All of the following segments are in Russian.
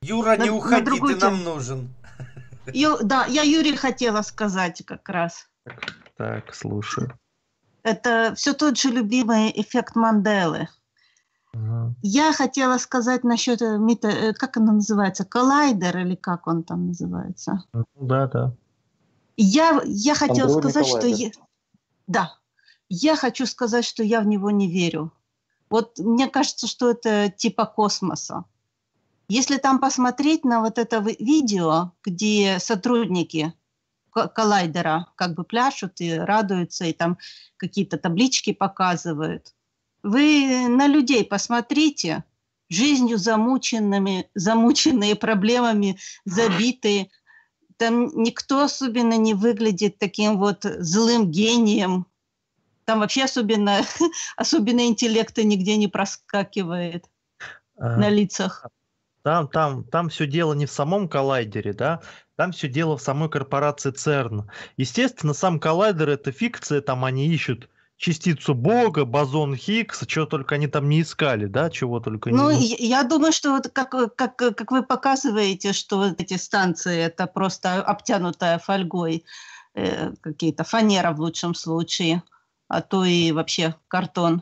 Юра, не на уходи, ты другую нам тему. нужен. Да, я Юре хотела сказать как раз. Так, слушаю. Это все тот же любимый эффект Манделы. Ага. Я хотела сказать насчет как она называется, коллайдер или как он там называется. Ну, да. Я хотела Андроидный сказать, что коллайдер. да, я хочу сказать, что я в него не верю. Вот мне кажется, что это типа космоса. Если там посмотреть на вот это видео, где сотрудники коллайдера как бы пляшут и радуются, и там какие-то таблички показывают. Вы на людей посмотрите, жизнью замученные проблемами, забитые. Там никто особенно не выглядит таким вот злым гением. Там вообще особенно интеллекта нигде не проскакивает на лицах. Там все дело не в самом коллайдере, да, там все дело в самой корпорации ЦЕРН. Естественно, сам коллайдер — это фикция, там они ищут частицу Бога, бозон Хиггса, чего только они там не искали, да, чего только Ну, не... я думаю, что вот как вы показываете, что вот эти станции это просто обтянутая фольгой, какие-то фанера в лучшем случае, а то и вообще картон.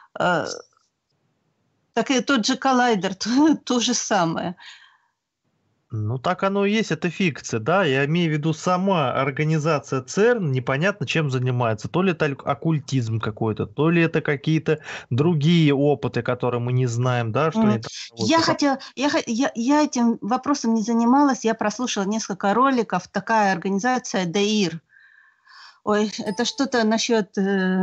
Так и тот же коллайдер, то же самое. Ну, так оно и есть, это фикция, да, я имею в виду сама организация ЦЕРН непонятно чем занимается, то ли это оккультизм какой-то, то ли это какие-то другие опыты, которые мы не знаем, да, что они там делают. Я этим вопросом не занималась, я прослушала несколько роликов, такая организация ДАИР. Ой, это что-то насчет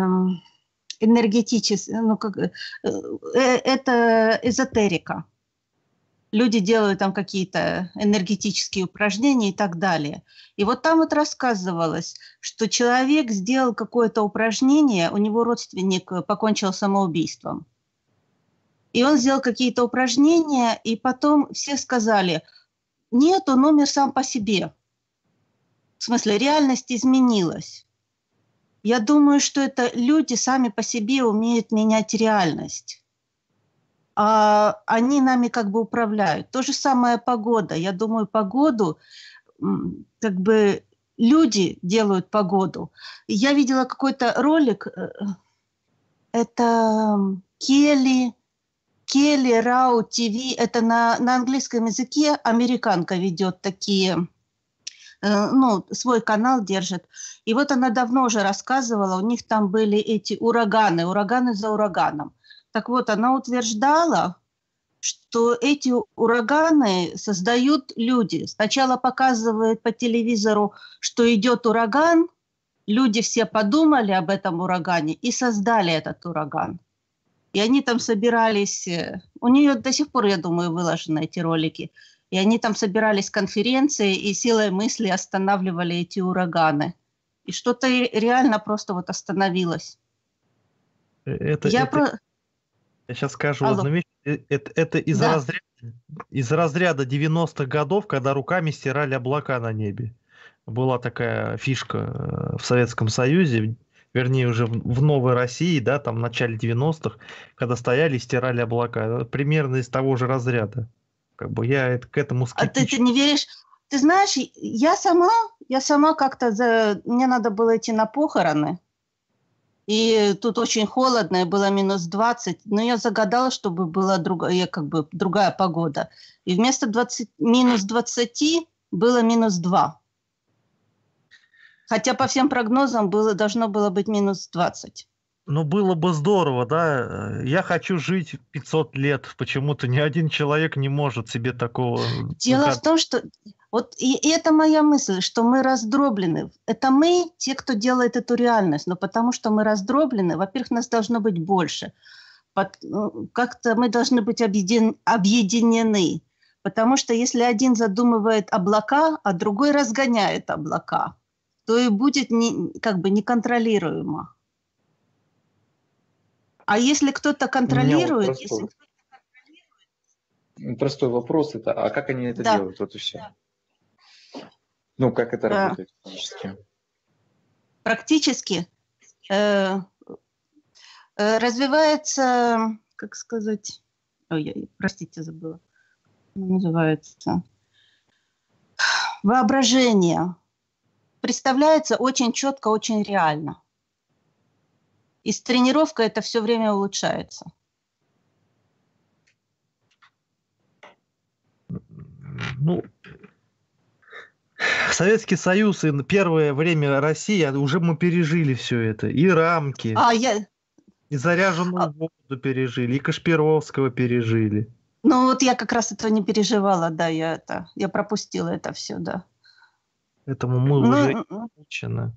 это эзотерика. Люди делают там какие-то энергетические упражнения и так далее. И вот там вот рассказывалось, что человек сделал какое-то упражнение, у него родственник покончил самоубийством. И он сделал какие-то упражнения, и потом все сказали, нет, он умер сам по себе. В смысле, реальность изменилась. Я думаю, что это люди сами по себе умеют менять реальность. А они нами как бы управляют. То же самое погода. Я думаю, погоду, как бы люди делают погоду. Я видела какой-то ролик, это Келли Рау ТВ, это на английском языке, американка ведет такие, свой канал держит. И вот она давно уже рассказывала, у них там были эти ураганы за ураганом. Так вот, она утверждала, что эти ураганы создают люди. Сначала показывают по телевизору, что идет ураган, люди все подумали об этом урагане и создали этот ураган. И они там собирались, у нее до сих пор, я думаю, выложены эти ролики, и они там собирались конференции и силой мысли останавливали эти ураганы. И что-то реально просто вот остановилось. Я сейчас скажу Алло. одну вещь. Это Да. из разряда 90-х годов, когда руками стирали облака на небе. Была такая фишка в Советском Союзе, вернее, уже в Новой России, да, там в начале 90-х, когда стояли и стирали облака. Примерно из того же разряда. Как бы я к этому А ты скептически... не веришь? Ты знаешь, я сама как-то, мне надо было идти на похороны, и тут очень холодно, и было минус 20, но я загадала, чтобы была другая погода. И вместо минус 20 было минус 2. Хотя по всем прогнозам должно было быть минус 20. Ну, было бы здорово, да. Я хочу жить 500 лет. Почему-то ни один человек не может себе такого... Дело в том, что... Вот и это моя мысль, что мы раздроблены. Это мы, те, кто делает эту реальность. Но потому что мы раздроблены, во-первых, нас должно быть больше. Как-то мы должны быть объединены. Потому что если один задумывает облака, а другой разгоняет облака, то и будет неконтролируемо. А если кто-то контролирует... Простой вопрос это, а как они это делают? Вот и все. Ну, как это работает практически? Практически развивается, как сказать... Ой, простите, забыла. называется, воображение представляется очень четко, очень реально. И с тренировкой это все время улучшается. Ну, Советский Союз и первое время России, уже мы пережили все это. И рамки, и заряженную воду пережили, и Кашпировского пережили. Ну вот я как раз этого не переживала, да, я пропустила это все, да. Этому мы уже научены.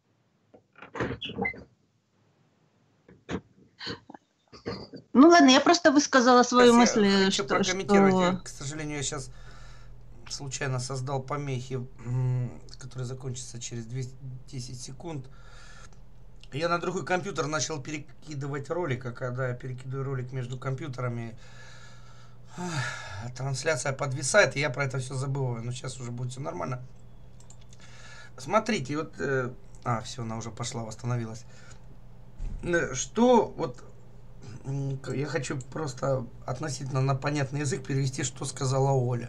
Ну ладно, я просто высказала свою мысль. Я хочу прокомментировать. К сожалению, я сейчас случайно создал помехи, которые закончатся через 10 секунд. Я на другой компьютер начал перекидывать ролик, а когда я перекидываю ролик между компьютерами, трансляция подвисает, и я про это все забываю. Но сейчас уже будет все нормально. Смотрите, вот... все, она уже пошла, восстановилась. Что вот... Я хочу просто относительно на понятный язык перевести, что сказала Оля.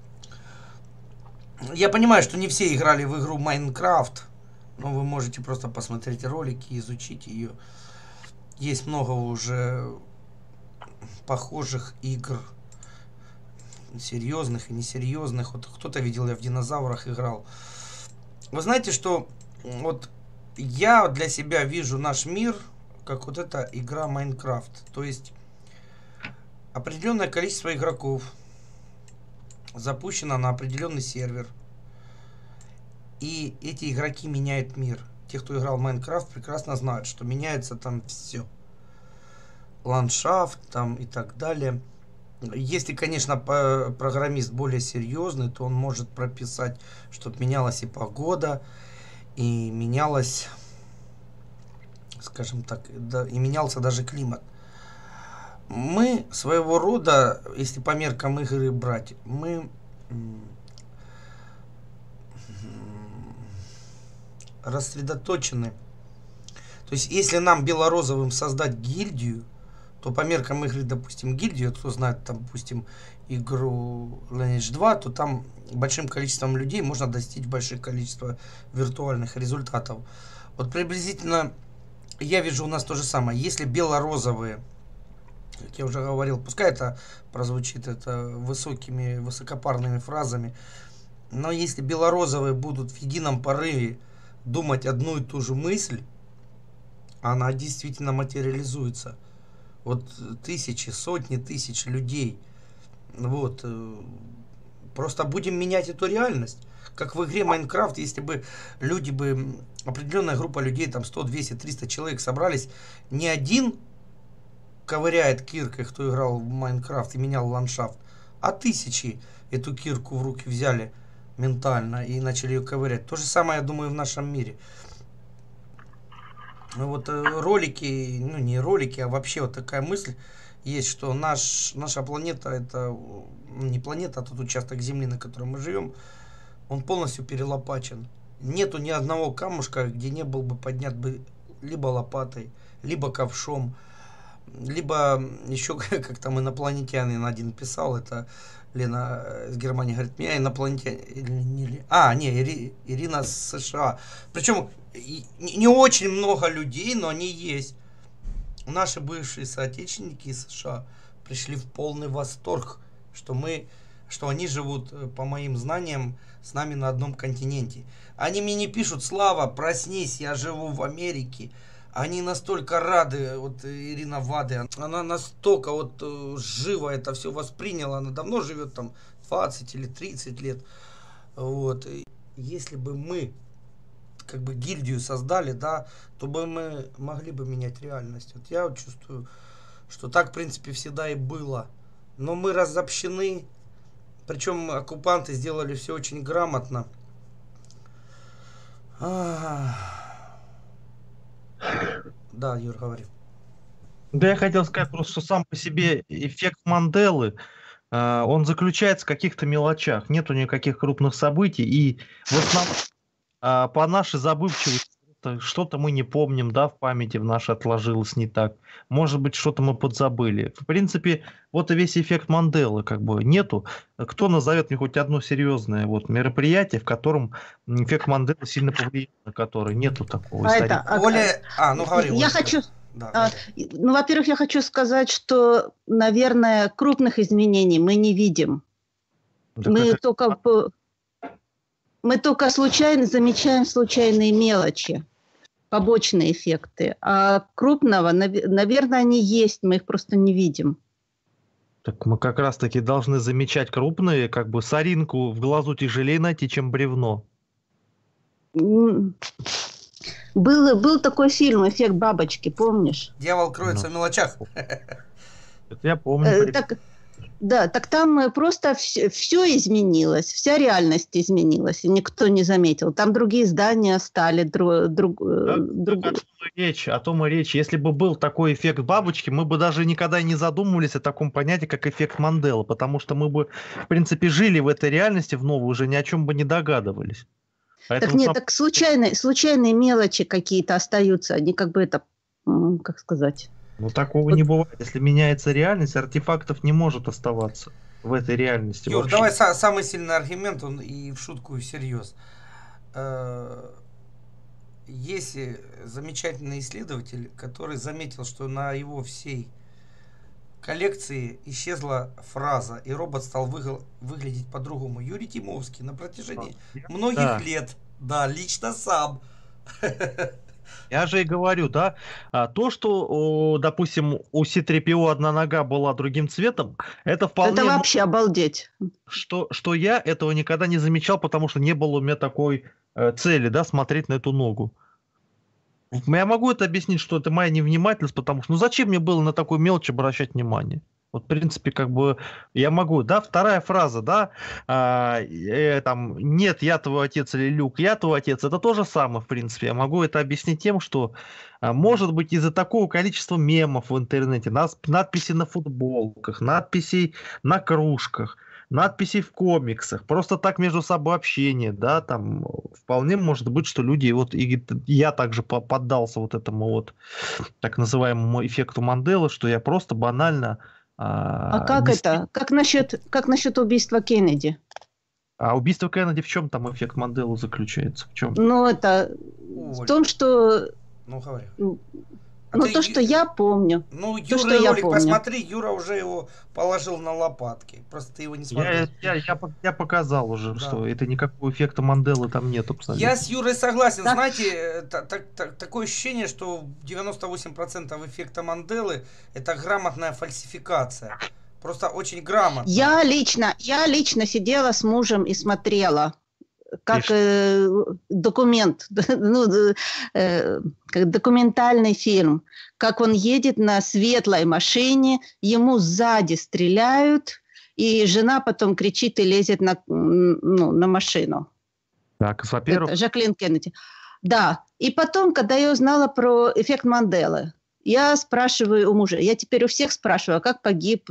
Я понимаю, что не все играли в игру Майнкрафт, но вы можете просто посмотреть ролики, изучить ее. Есть много уже похожих игр, серьезных и несерьезных. Вот кто-то видел, я в динозаврах играл. Вы знаете, что вот я для себя вижу наш мир как вот эта игра Майнкрафт. То есть определенное количество игроков запущено на определенный сервер. И эти игроки меняют мир. Те, кто играл в Майнкрафт, прекрасно знают, что меняется там все. Ландшафт там и так далее. Если, конечно, программист более серьезный, то он может прописать, чтобы менялась и погода, и менялась, скажем так, да, и менялся даже климат. Мы своего рода, если по меркам игры брать, мы рассредоточены. То есть, если нам белорозовым создать гильдию, то по меркам игры, допустим, гильдию, кто знает, там, допустим, игру Lineage 2, то там большим количеством людей можно достичь больших количества виртуальных результатов. Вот приблизительно я вижу у нас то же самое. Если белорозовые, как я уже говорил, пускай это прозвучит это высокими, высокопарными фразами, но если белорозовые будут в едином порыве думать одну и ту же мысль, она действительно материализуется. Вот тысячи, сотни тысяч людей. Вот. Просто будем менять эту реальность. Как в игре Майнкрафт, если бы люди бы, определенная группа людей, там 100, 200, 300 человек собрались, не один ковыряет киркой, кто играл в Майнкрафт и менял ландшафт, а тысячи эту кирку в руки взяли ментально и начали ее ковырять. То же самое, я думаю, в нашем мире. Вот ролики, ну не ролики, а вообще вот такая мысль есть, что наша планета, это не планета, а тот участок Земли, на котором мы живем, он полностью перелопачен. Нету ни одного камушка, где не был бы поднят бы либо лопатой, либо ковшом, либо еще, как там инопланетянин один писал, это Лена из Германии говорит, меня инопланетянин, Ирина с США. Причем не очень много людей, но они есть. Наши бывшие соотечественники из США пришли в полный восторг, что они живут, по моим знаниям, с нами на одном континенте. Они мне не пишут: Слава, проснись, я живу в Америке. Они настолько рады, вот Ирина Вады, она настолько вот живо это все восприняла, она давно живет там 20 или 30 лет. Вот. И если бы мы как бы гильдию создали, да, то бы мы могли бы менять реальность. Вот я вот чувствую, что так, в принципе, всегда и было. Но мы разобщены, причем оккупанты сделали все очень грамотно. Да, Юр, говори. Да, я хотел сказать просто, что сам по себе эффект Манделы, он заключается в каких-то мелочах. Нету никаких крупных событий. И в основном по нашей забывчивости что-то мы не помним, да, в памяти в нашей отложилось не так. Может быть, что-то мы подзабыли. В принципе, вот и весь эффект Манделы как бы нету. Кто назовет мне хоть одно серьезное вот мероприятие, в котором эффект Манделы сильно повлиял, на который нету такого Оля, ну говори. Я Оля, хочу... да. Ну, во-первых, я хочу сказать, что, наверное, крупных изменений мы не видим. Мы только случайно замечаем случайные мелочи, побочные эффекты. А крупного, наверное, они есть, мы их просто не видим. Так мы как раз-таки должны замечать крупные, как бы соринку в глазу тяжелее найти, чем бревно. Был такой фильм «Эффект бабочки», помнишь? Дьявол кроется в мелочах. Это я помню. Так там просто все изменилось, вся реальность изменилась, и никто не заметил. Там другие здания стали О том и речь. Если бы был такой эффект бабочки, мы бы даже никогда не задумывались о таком понятии, как эффект Манделы, потому что мы бы, в принципе, жили в этой реальности в новой, уже ни о чем бы не догадывались. Поэтому так нет, так случайные мелочи какие-то остаются, они как бы это, как сказать... Ну, такого не бывает. Если меняется реальность, артефактов не может оставаться в этой реальности. Юр, вообще. Давай самый сильный аргумент, он и в шутку, и всерьез. Есть замечательный исследователь, который заметил, что на его всей коллекции исчезла фраза, и робот стал выглядеть по-другому. Юрий Тимовский на протяжении многих лет, да, лично сам. Я же и говорю, да, то, что, допустим, у C-3PO одна нога была другим цветом, это вполне... Это вообще обалдеть. Что я этого никогда не замечал, потому что не было у меня такой цели, да, смотреть на эту ногу. Я могу это объяснить, что это моя невнимательность, потому что, ну зачем мне было на такую мелочь обращать внимание? Вот, в принципе, как бы я могу, да, вторая фраза, да, там, нет, я твой отец или Люк, я твой отец, это то же самое, в принципе. Я могу это объяснить тем, что, может быть, из-за такого количества мемов в интернете, надписей на футболках, надписей на кружках, надписей в комиксах, просто так между собой общение, да, там, вполне может быть, что люди, вот, и я также поддался вот этому вот так называемому эффекту Манделы, что я просто банально... как это? Как насчет убийства Кеннеди? А убийство Кеннеди в чем там эффект Манделы заключается? В чем? Ну, это в том, что... Ну, говори. То, что я помню. Ну, Юра, ролик посмотри, Юра уже его положил на лопатки. Просто ты его не смотрел. Я показал уже, что это никакого эффекта Манделы там нет абсолютно. Я с Юрой согласен. Так. Знаете, такое ощущение, что 98% эффекта Манделы это грамотная фальсификация. Просто очень грамотно. Я лично сидела с мужем и смотрела. Как документ, как документальный фильм, как он едет на светлой машине, ему сзади стреляют, и жена потом кричит и лезет на машину. Так, во-первых... Жаклин Кеннеди. Да, и потом, когда я узнала про эффект Манделы, я спрашиваю у мужа, я теперь у всех спрашиваю, а как погиб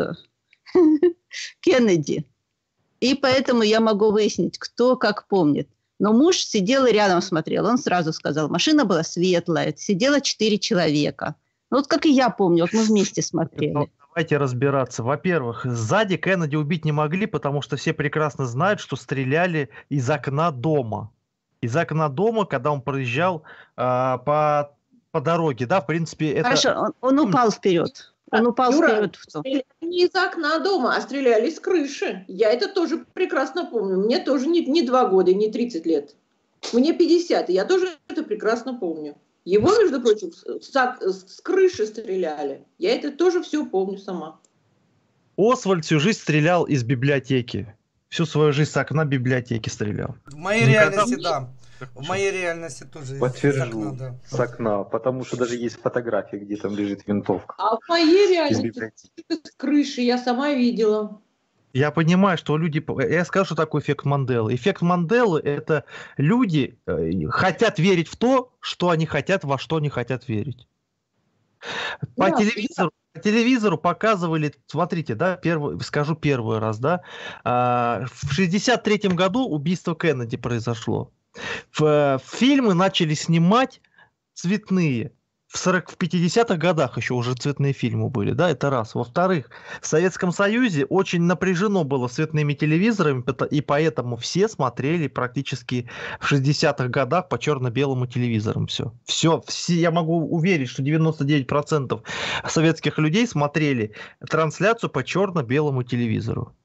Кеннеди? И поэтому я могу выяснить, кто как помнит. Но муж сидел и рядом смотрел. Он сразу сказал, машина была светлая, сидело 4 человека. Ну, вот как и я помню, вот мы вместе смотрели. Давайте разбираться. Во-первых, сзади Кеннеди убить не могли, потому что все прекрасно знают, что стреляли из окна дома. Из окна дома, когда он проезжал по дороге. Да, в принципе, это... Хорошо, он упал вперед. Он упал вперед. Стреляли не из окна дома, а стреляли с крыши. Я это тоже прекрасно помню. Мне тоже не 2 года, не 30 лет. Мне 50, и я тоже это прекрасно помню. Его, между прочим, с крыши стреляли. Я это тоже все помню сама. Освальд всю жизнь стрелял из библиотеки. Всю свою жизнь с окна библиотеки стрелял. В моей реальности, да. В моей реальности тоже подтвержу, с окна, потому что даже есть фотографии, где там лежит винтовка. А в моей реальности с крыши я сама видела. Я понимаю, что люди... Я скажу, что такое эффект Манделы. Эффект Манделы – это люди хотят верить в то, что они хотят, во что они хотят верить. По телевизору показывали, смотрите, да, скажу первый раз, да, в 1963 году убийство Кеннеди произошло. Фильмы начали снимать цветные. В 50-х годах еще уже цветные фильмы были, да, это раз. Во-вторых, в Советском Союзе очень напряжено было с цветными телевизорами, и поэтому все смотрели практически в 60-х годах по черно-белому телевизорам все. Все, я могу уверить, что 99% советских людей смотрели трансляцию по черно-белому телевизору.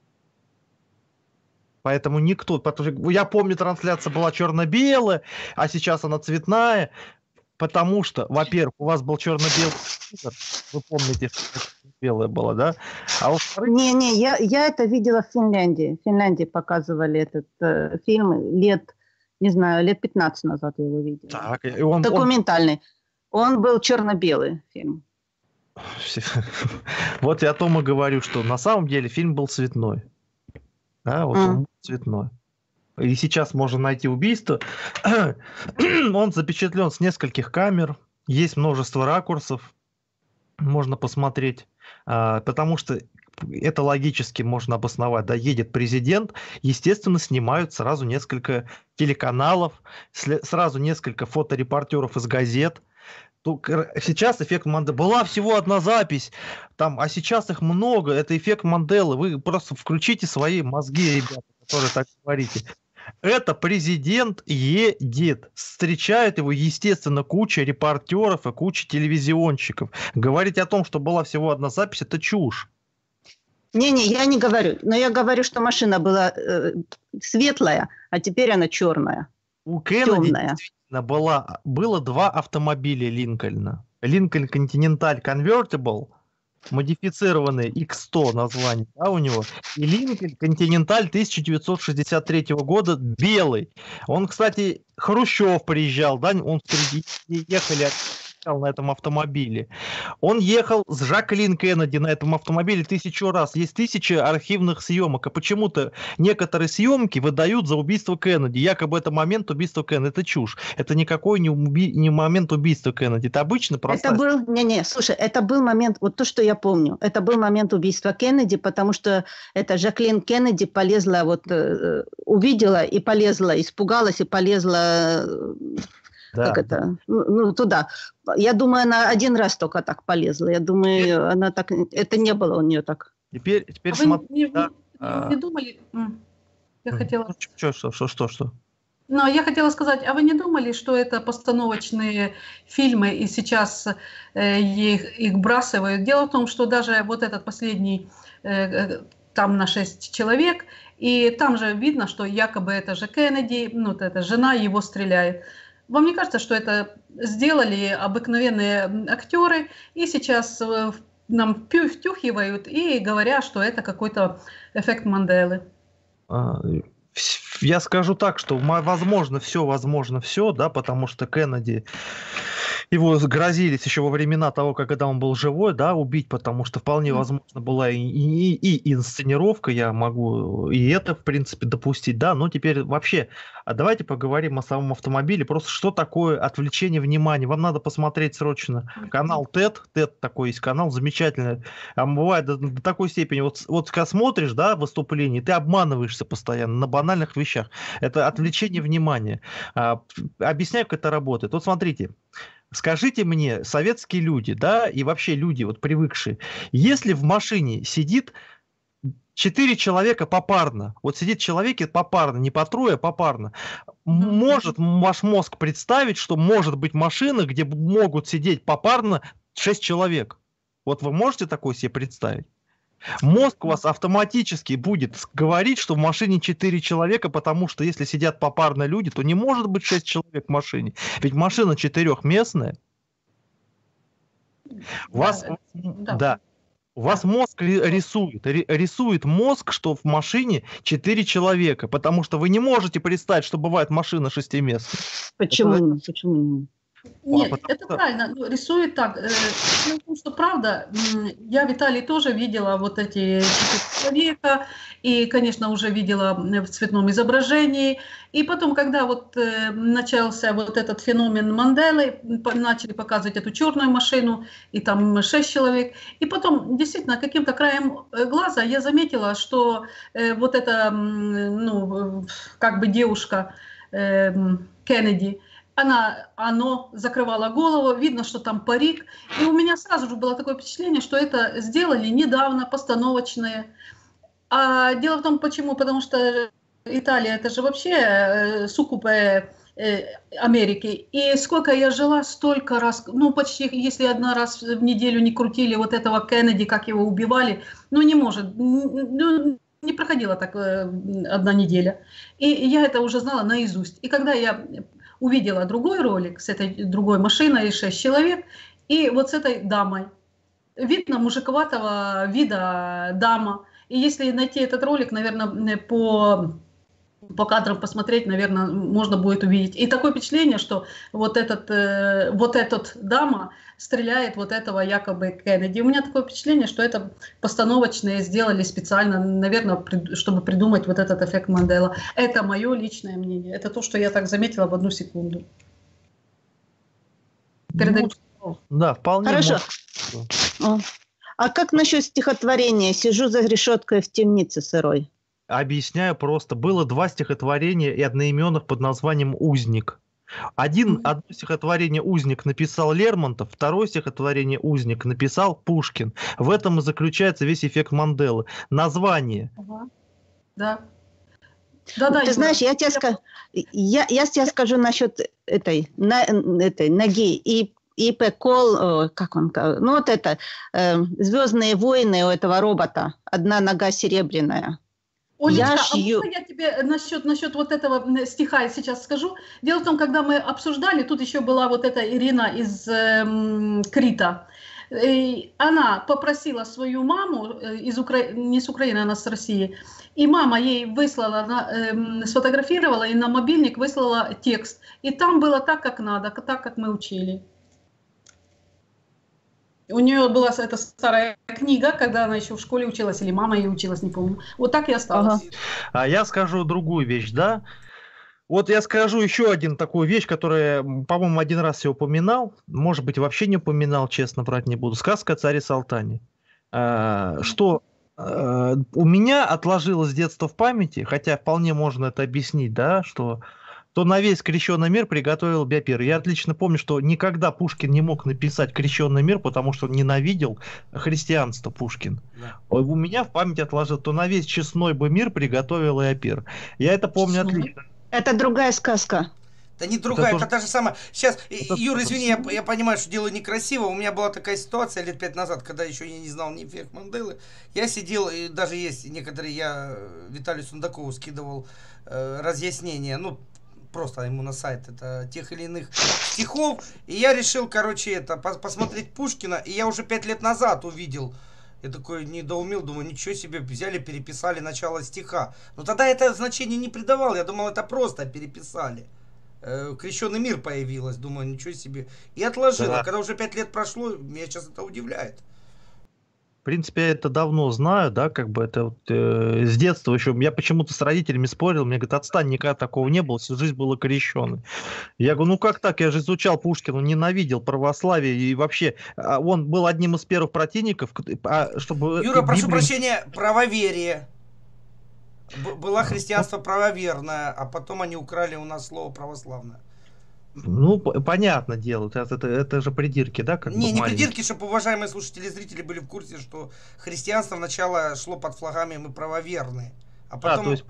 Поэтому никто, потому что я помню, трансляция была черно-белая, а сейчас она цветная. Потому что, во-первых, у вас был черно-белый телевизор, вы помните, что белое было, да? А во-вторых... Не, я это видела в Финляндии. В Финляндии показывали этот фильм лет 15 назад я его видела. Так, документальный. Он был черно-белый фильм. Вот я о том и говорю, что на самом деле фильм был цветной. Да, вот он был цветной. И сейчас можно найти убийство. Он запечатлен с нескольких камер. Есть множество ракурсов. Можно посмотреть. Потому что это логически можно обосновать. Да, едет президент. Естественно, снимают сразу несколько телеканалов. Сразу несколько фоторепортеров из газет. Сейчас эффект Манделы. Была всего одна запись, а сейчас их много. Это эффект Манделы. Вы просто включите свои мозги, ребята, которые так говорите. Это президент едет. Встречает его, естественно, куча репортеров и куча телевизионщиков. Говорить о том, что была всего одна запись, это чушь. Не, я не говорю. Но я говорю, что машина была светлая, а теперь она черная. У Кеннеди действительно было два автомобиля Линкольна. Линкольн Continental Convertible, модифицированный X100 название, да, у него, и Линкольн Continental 1963 года белый. Он, кстати, Хрущев приезжал, да, он ехали на этом автомобиле. Он ехал с Жаклин Кеннеди на этом автомобиле 1000 раз. Есть 1000 архивных съемок, а почему-то некоторые съемки выдают за убийство Кеннеди. Якобы это момент убийства Кеннеди. Это чушь. Это никакой не момент убийства Кеннеди. Это обычно просто... Это был... слушай, это был момент, вот то, что я помню, это был момент убийства Кеннеди, потому что это Жаклин Кеннеди полезла, увидела и полезла, испугалась и полезла... Да. Как это? Туда. Я думаю, она один раз только так полезла. Я думаю, она так... Это не было у нее так. Теперь смотри... Вы не думали... Я хотела... Что? Но я хотела сказать, а вы не думали, что это постановочные фильмы, и сейчас их бросают? Дело в том, что даже вот этот последний, там на 6 человек, и там же видно, что якобы это же Кеннеди, это жена его стреляет. Вам не кажется, что это сделали обыкновенные актеры, и сейчас нам втюхивают и говорят, что это какой-то эффект Манделы? Я скажу так, что возможно все, да, потому что Кеннеди, его грозились еще во времена того, когда он был живой, да, убить, потому что вполне возможно была и инсценировка, я могу и это, в принципе, допустить, да, но теперь вообще, давайте поговорим о самом автомобиле, просто что такое отвлечение внимания. Вам надо посмотреть срочно канал TED такой есть канал, замечательный, бывает до такой степени, вот когда смотришь, да, выступление, ты обманываешься постоянно на банальных вещах, это отвлечение внимания. Объясняю, как это работает. Вот смотрите, скажите мне, советские люди, да, и вообще люди, вот привыкшие, если в машине сидит 4 человека попарно, вот сидит человек попарно, не по трое, а попарно, может ваш мозг представить, что может быть машина, где могут сидеть попарно 6 человек? Вот вы можете такое себе представить? Мозг у вас автоматически будет говорить, что в машине 4 человека, потому что если сидят попарно люди, то не может быть 6 человек в машине. Ведь машина 4-местная. У вас мозг рисует мозг, что в машине 4 человека, потому что вы не можете представить, что бывает машина 6-местная. Почему? Нет, это правильно, рисует так. Потому что, правда, я, Виталий, тоже видела вот эти 4 человека, и, конечно, уже видела в цветном изображении. И потом, когда вот начался вот этот феномен Манделы, начали показывать эту черную машину, и там 6 человек, и потом, действительно, каким-то краем глаза я заметила, что вот эта, как бы девушка, Кеннеди. Оно закрывало голову, видно, что там парик. И у меня сразу же было такое впечатление, что это сделали недавно, постановочные. А дело в том, почему? Потому что Италия – это же вообще суккубе Америки. И сколько я жила, столько раз, ну почти, если один раз в неделю не крутили вот этого Кеннеди, как его убивали, ну не может, ну, не проходила так одна неделя. И я это уже знала наизусть. И когда я увидела другой ролик с этой другой машиной, 6 человек, и вот с этой дамой, видно мужиковатого вида дама. И если найти этот ролик, наверное, по кадрам посмотреть, наверное, можно будет увидеть. И такое впечатление, что вот этот дама стреляет вот этого якобы Кеннеди. У меня такое впечатление, что это постановочные сделали специально, наверное, чтобы придумать вот этот эффект Мандела. Это мое личное мнение. Это то, что я так заметила в одну секунду. Передаю. Да, вполне. Хорошо. А как насчет стихотворения «Сижу за решеткой в темнице сырой»? Объясняю просто. Было 2 стихотворения и одноименных под названием «Узник». Одно стихотворение «Узник» написал Лермонтов, второе стихотворение «Узник» написал Пушкин. В этом и заключается весь эффект Манделы. Название. Да. Ты знаешь, я тебе скажу насчет этой ноги и Кол, как он, ну вот это, «Звездные войны» у этого робота, одна нога серебряная. Олечка, а можно я тебе насчет вот этого стиха сейчас скажу? Дело в том, когда мы обсуждали, тут еще была вот эта Ирина из Крита, и она попросила свою маму, не с Украины, она с России, и мама ей выслала, сфотографировала и на мобильник выслала текст. И там было так, как надо, так, как мы учили. У нее была эта старая книга, когда она еще в школе училась, или мама ей училась, не помню. Вот так и осталось. Ага. А я скажу другую вещь, да? Вот я скажу еще один такую вещь, которую, по-моему, один раз я упоминал, может быть, вообще не упоминал, честно брать не буду. Сказка о царе Салтане. Что у меня отложилось с детства в памяти, хотя вполне можно это объяснить, да, что то на весь крещенный мир приготовил Биопир. Я отлично помню, что никогда Пушкин не мог написать крещенный мир, потому что он ненавидел христианство Пушкин. Да. У меня в памяти отложил, то на весь честной бы мир приготовил Биопир. Я это помню отлично. Это другая сказка. Да не другая, это та же самая. Сейчас, Юра, извини, я понимаю, что дело некрасиво. У меня была такая ситуация лет 5 назад, когда еще я не знал ни эффект Манделы. Я сидел, и даже есть некоторые, я Виталию Сундакову скидывал разъяснения, ну, просто ему на сайт это тех или иных стихов. И я решил, короче, посмотреть Пушкина. И я уже 5 лет назад увидел. Я такой недоумел, думаю, ничего себе, взяли, переписали начало стиха. Но тогда это значение не придавал. Я думал, это просто переписали. Крещенный мир появилось, думаю, ничего себе. И отложил. Да. Когда уже 5 лет прошло, меня сейчас это удивляет. В принципе, я это давно знаю, да, как бы это вот, с детства еще. Я почему-то с родителями спорил, мне говорят, отстань, никогда такого не было, всю жизнь была крещеный. Я говорю, ну как так, я же изучал Пушкина, он ненавидел православие и вообще, он был одним из первых противников, чтобы... Юра, прошу прощения, правоверие. Было христианство правоверное, а потом они украли у нас слово православное. Ну, понятное дело, это же придирки, да? Как не придирки, чтобы уважаемые слушатели и зрители были в курсе, что христианство сначала шло под флагами «мы правоверные». А потом... то есть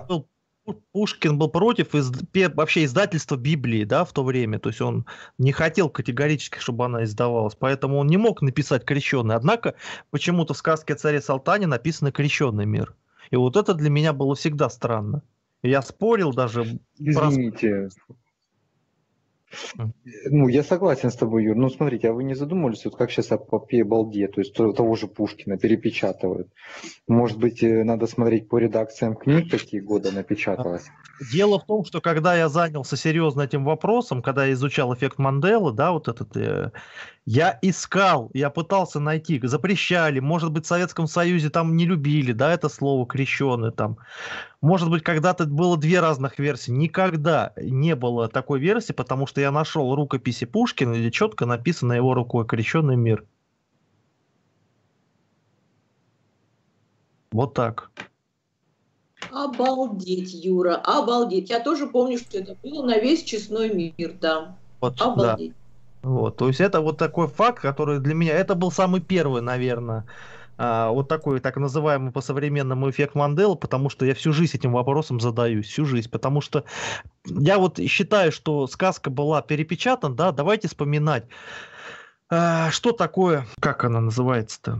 Пушкин был против вообще издательства Библии, да, в то время. То есть он не хотел категорически, чтобы она издавалась, поэтому он не мог написать «крещенный». Однако почему-то в сказке о царе Салтане написано «крещенный мир». И вот это для меня было всегда странно. Я спорил даже... Извините. Ну, я согласен с тобой, Юр. Ну, смотрите, а вы не задумывались, вот как сейчас о попе балде, то есть того же Пушкина перепечатывают? Может быть, надо смотреть по редакциям книг, какие годы напечаталось? Дело в том, что когда я занялся серьезно этим вопросом, когда я изучал эффект Манделы, да, вот этот, я искал, я пытался найти, запрещали, может быть, в Советском Союзе там не любили, да, это слово крещеный там. Может быть, когда-то было 2 разных версии. Никогда не было такой версии, потому что я нашел рукописи Пушкина, где четко написано его рукой «Крещенный мир». Вот так. Обалдеть, Юра, обалдеть. Я тоже помню, что это было на весь честной мир, да. Вот, да. Обалдеть. Вот, то есть это вот такой факт, который для меня, это был самый первый, наверное, вот такой так называемый по-современному эффект Манделы, потому что я всю жизнь этим вопросом задаюсь, всю жизнь, потому что я вот считаю, что сказка была перепечатана, да, давайте вспоминать, что такое, как она называется-то?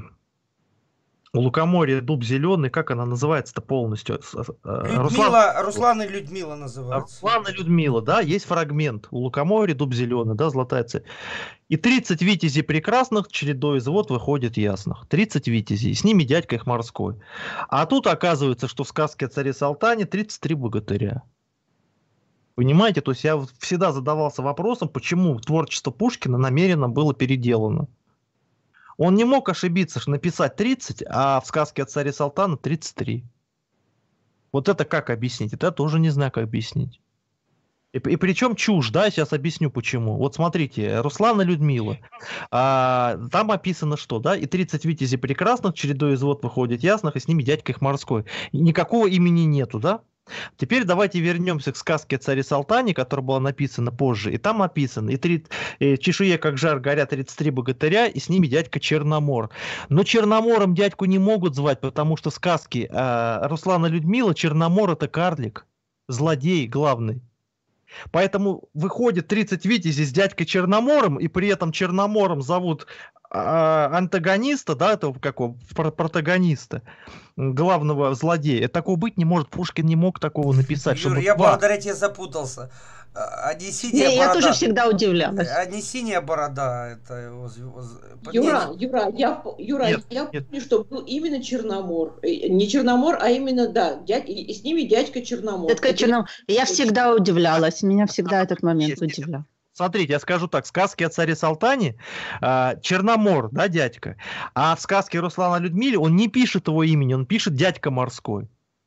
У лукоморья дуб зеленый, как она называется-то полностью? Руслан и Людмила называется. Руслан и Людмила, да, есть фрагмент. У лукоморья дуб зеленый, да, золотая цель. И 30 витязей прекрасных, чередой из вод выходит ясных. 30 витязей, с ними дядька их морской. А тут оказывается, что в сказке о царе Салтане 33 богатыря. Понимаете, то есть я всегда задавался вопросом, почему творчество Пушкина намеренно было переделано. Он не мог ошибиться, что написать 30, а в сказке о царе Салтана 33. Вот это как объяснить? Это я тоже не знаю, как объяснить. И причем чушь, да, я сейчас объясню почему. Вот смотрите, Руслан и Людмила. Там описано что, да? И 30 витязей прекрасных, чередой из вод выходит ясных, и с ними дядька их морской. И никакого имени нету, да? Теперь давайте вернемся к сказке о царе Салтане, которая была написана позже. И там описано, и чешуе как жар горят 33 богатыря, и с ними дядька Черномор. Но Черномором дядьку не могут звать, потому что в сказке Руслана и Людмила Черномор это карлик, злодей главный. Поэтому выходит 30 витязей с дядькой Черномором, и при этом Черномором зовут антагониста, да, этого какого, протагониста, главного злодея. Такого быть не может, Пушкин не мог такого написать. Юр, я благодаря тебе запутался. А не синяя борода. Я тоже всегда удивлялась. А не синяя борода, это его... Юра, я помню, что был именно Черномор. Не Черномор, а именно, да, и с ними дядька Черномор. Я всегда удивлялась, меня всегда этот момент удивлял. Смотрите, я скажу так, в сказке о царе Салтане Черномор, да, дядька, а в сказке Руслана Людмиле он не пишет его имени, он пишет дядька морской.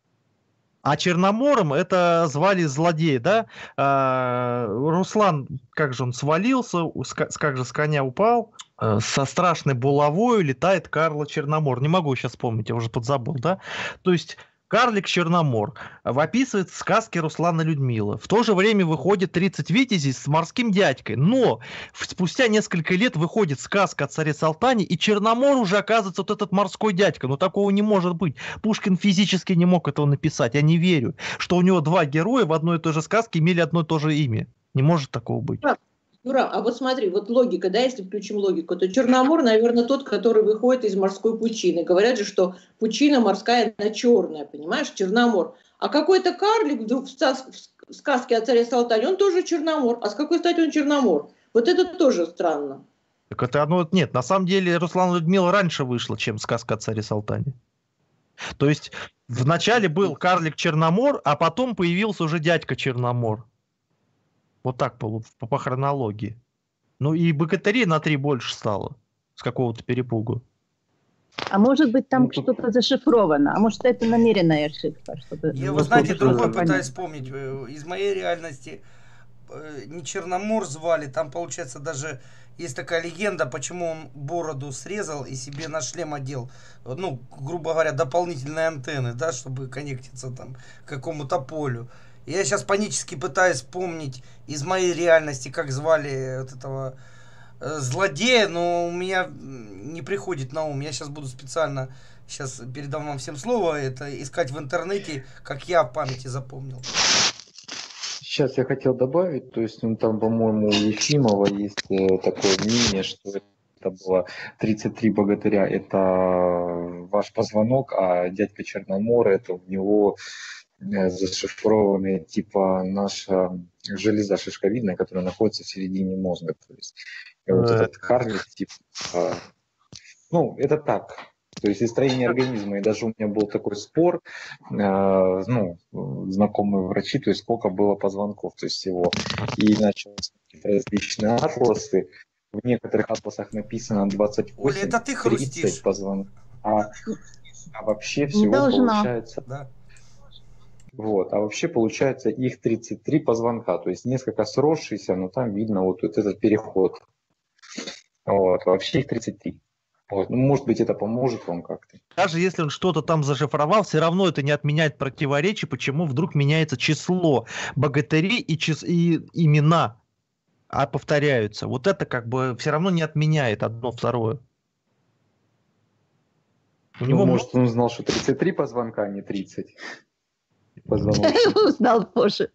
А Черномором это звали злодея, да? Руслан, как же он свалился, как же с коня упал, со страшной булавой летает Карла Черномор. Не могу сейчас вспомнить, я уже подзабыл, да? То есть карлик Черномор описывает в сказке Руслана Людмила. В то же время выходит 30 витязей с морским дядькой. Но спустя несколько лет выходит сказка о царе Салтане, и Черномор уже оказывается вот этот морской дядька. Но такого не может быть. Пушкин физически не мог этого написать. Я не верю, что у него два героя в одной и той же сказке имели одно и то же имя. Не может такого быть. Юра, а вот смотри, вот логика, да, если включим логику, то Черномор, наверное, тот, который выходит из морской пучины. Говорят же, что пучина морская, она черная, понимаешь, Черномор. А какой-то карлик вдруг в сказке о царе Салтане, он тоже Черномор. А с какой стати он Черномор? Вот это тоже странно. Так это оно, нет, на самом деле Руслан и Людмила раньше вышла, чем сказка о царе Салтане. То есть вначале был карлик Черномор, а потом появился уже дядька Черномор. Вот так по хронологии. Ну и богатырей на 3 больше стало. С какого-то перепугу. А может быть там что-то зашифровано? А может это намеренная ошибка? Я, вы знаете, другой пытаюсь вспомнить. Из моей реальности не Черномор звали. Там, получается, даже есть такая легенда, почему он бороду срезал и себе на шлем одел. Ну, грубо говоря, дополнительные антенны, да, чтобы коннектиться там к какому-то полю. Я сейчас панически пытаюсь вспомнить из моей реальности, как звали вот этого злодея, но у меня не приходит на ум. Я сейчас буду специально, сейчас передам вам всем слово, это искать в интернете, как я в памяти запомнил. Сейчас я хотел добавить, то есть там, по-моему, у Ефимова есть такое мнение, что это было 33 богатыря, это ваш позвонок, а дядька Черномор, это у него зашифрованные типа наша железа шишковидная, которая находится в середине мозга. То есть вот этот карлик, типа, ну, это так. То есть из строения организма. И даже у меня был такой спор, ну, знакомые врачи, то есть сколько было позвонков, то есть всего. И начал смотреть различные атласы. В некоторых атласах написано 28, Оля, это ты 30 позвонков. А вообще всего получается... Да. Вот, а вообще получается их 33 позвонка, то есть несколько сросшиеся, но там видно вот этот переход. Вот, вообще их 33. Вот. Ну, может быть, это поможет вам как-то. Даже если он что-то там зашифровал, все равно это не отменяет противоречий, почему вдруг меняется число богатырей и имена, а повторяются. Вот это как бы все равно не отменяет одно второе. У Ну, него может, он знал, что 33 позвонка, а не 30 Я позвоночных. его узнал позже.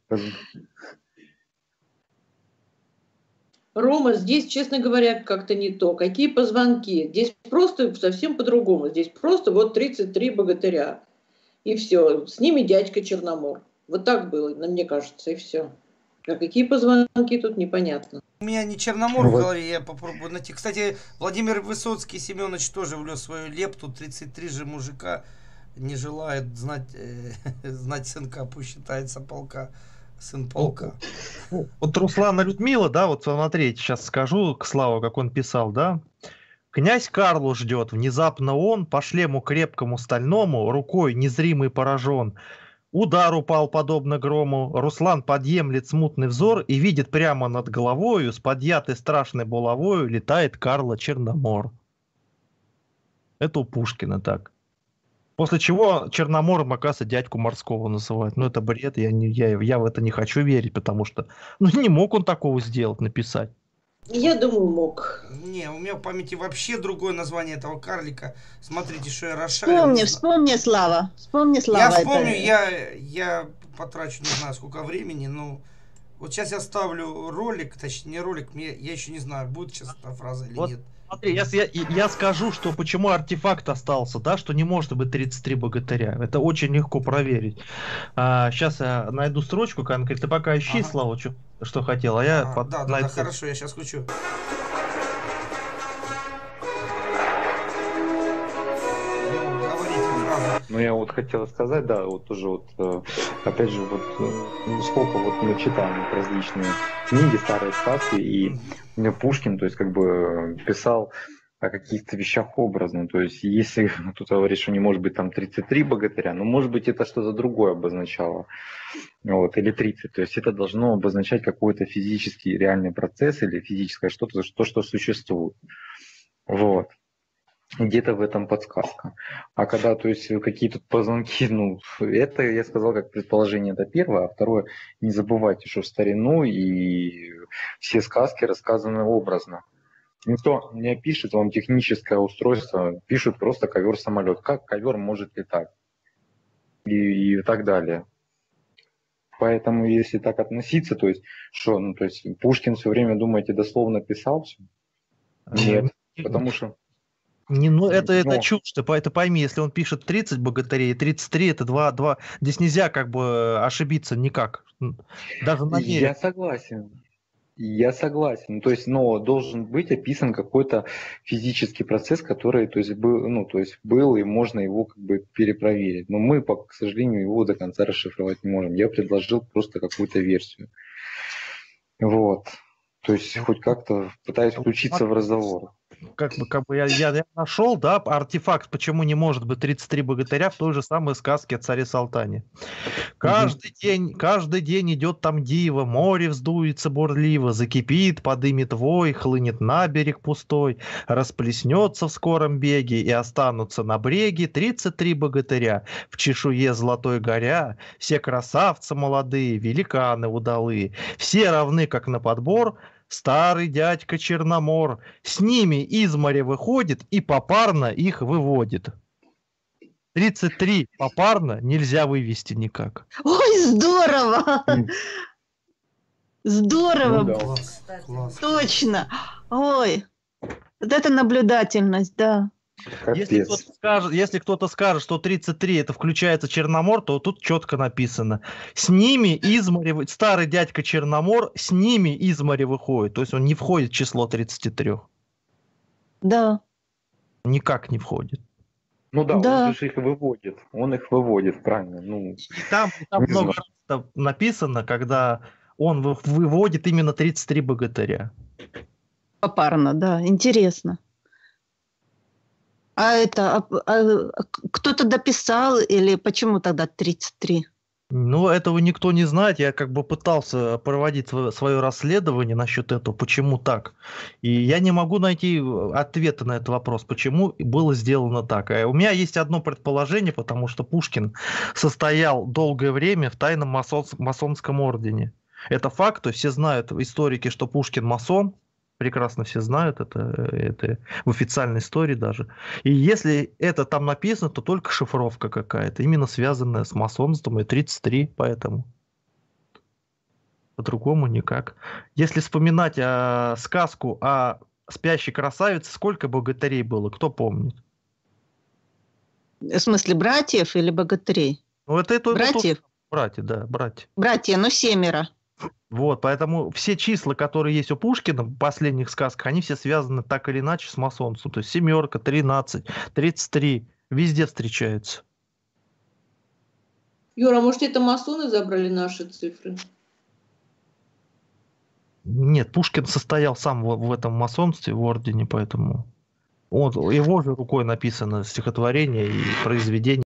Рома, здесь, честно говоря, как-то не то. Какие позвонки? Здесь просто совсем по-другому. Здесь просто вот 33 богатыря. И все. С ними дядька Черномор. Вот так было, мне кажется, и все. А какие позвонки тут непонятно. У меня не Черномор в Вот. голове, я попробую найти. Кстати, Владимир Высоцкий Семенович тоже внес свою лепту. 33 же мужика не желает знать, знать сынка, пусть считается полка. Сын полка. Вот Руслан и Людмила, да, вот смотрите, сейчас скажу к Славу, как он писал, да. Князь Карлу ждет, внезапно он по шлему крепкому стальному рукой незримый поражен. Удар упал подобно грому, Руслан подъемлет смутный взор и видит прямо над головою с подъятой страшной булавою летает Карла Черномор. Это у Пушкина так. После чего Черномором, оказывается, дядьку Морского называют. Ну, это бред, я в это не хочу верить, потому что не мог он такого сделать, написать. Я думаю, мог. Не, у меня в памяти вообще другое название этого карлика. Смотрите, что я расшарил. Вспомни, Слава. Вспомни, Слава. Я вспомню, это- я потрачу не знаю сколько времени, но вот сейчас я ставлю ролик, точнее не ролик, я еще не знаю, будет сейчас эта фраза или Вот. нет. Смотри, я скажу, что почему артефакт остался, да, что не может быть 33 богатыря. Это очень легко проверить. Сейчас я найду строчку конкретно. Ты пока ищи, Ага. Слава, что хотел, а я Да, найду. хорошо, я сейчас включу. Ну, говорите фразу. Ну, я вот хотел сказать, да, вот тоже вот, опять же, вот, ну, сколько вот мы читаем вот различные книги, старые сказки, и Пушкин, то есть, как бы писал о каких-то вещах образно, то есть, если кто-то говорит, что не может быть там 33 богатыря, ну, может быть, это что-то другое обозначало, вот, или 30, то есть, это должно обозначать какой-то физический реальный процесс или физическое что-то, что существует, вот. Где-то в этом подсказка. А когда, то есть, какие-то позвонки, ну, это, я сказал, как предположение, это первое. А второе, не забывайте, что в старину и все сказки рассказаны образно. Никто не опишет вам техническое устройство, пишут просто ковер-самолет. Как ковер может летать? И так далее. Поэтому, если так относиться, то есть, что, ну, то есть, Пушкин все время, думаете, дословно писал все? Нет, потому что... Это чушь, это пойми, если он пишет 30 богатырей, 33 это 2. Здесь нельзя как бы ошибиться никак. Даже намеренно. Я согласен. То есть, но должен быть описан какой-то физический процесс, который, то есть, был, ну, то есть, был, и можно его как бы перепроверить. Но мы, к сожалению, его до конца расшифровать не можем. Я предложил просто какую-то версию. Вот. То есть, хоть как-то пытаюсь включиться в разговор. Как бы я нашел, да, артефакт, почему не может быть 33 богатыря в той же самой сказке о царе Салтане. Каждый день идет там диво, море вздуется бурливо, закипит, подымет вой, хлынет на берег пустой, расплеснется в скором беге, и останутся на бреге 33 богатыря, в чешуе золотой горя, все красавцы молодые, великаны удалые, все равны, как на подбор. Старый дядька Черномор с ними из моря выходит и попарно их выводит. 33 попарно нельзя вывести никак. Ой, здорово! Здорово! Ну да. Класс. Точно! Ой, вот это наблюдательность, да. Если кто-то скажет, что 33 это включается Черномор, то тут четко написано. С ними из моря... Старый дядька Черномор с ними из моря выходит. То есть он не входит в число 33. Да. Никак не входит. Ну да, Да. он же их выводит. Он их выводит, правильно. Ну, И там много раз написано, когда он выводит именно 33 богатыря. Попарно, да. Интересно. А это кто-то дописал или почему тогда 33? Ну, этого никто не знает. Я как бы пытался проводить свое расследование насчет этого, почему так. И я не могу найти ответа на этот вопрос, почему было сделано так. У меня есть одно предположение, потому что Пушкин состоял долгое время в тайном масонском ордене. Это факт, то есть все знают, историки, что Пушкин масон, прекрасно все знают, это в официальной истории даже. И если это там написано, то только шифровка какая-то, именно связанная с масонством, и 33, поэтому. По-другому никак. Если вспоминать сказку о спящей красавице, сколько богатырей было, кто помнит? В смысле, братьев или богатырей? Ну, это братьев? Братья, да, братья. Братья, ну 7. Вот, поэтому все числа, которые есть у Пушкина в последних сказках, они все связаны так или иначе с масонством. То есть 7, 13, 33, везде встречаются. Юра, может, это масоны забрали наши цифры? Нет, Пушкин состоял сам в этом масонстве, в ордене, поэтому его же рукой написано стихотворение и произведение.